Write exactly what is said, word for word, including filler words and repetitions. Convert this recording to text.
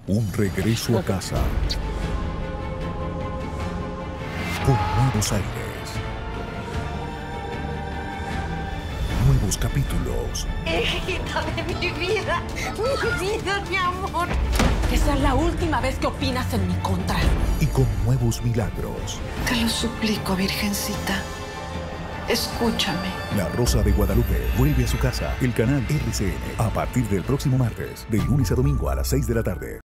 Un regreso a casa. Con nuevos aires. Nuevos capítulos. Hijita de mi vida, mi vida, mi amor. Esa es la última vez que opinas en mi contra. Y con nuevos milagros. Te lo suplico, Virgencita. Escúchame. La Rosa de Guadalupe vuelve a su casa. El canal R C N. A partir del próximo martes, de lunes a domingo a las seis de la tarde.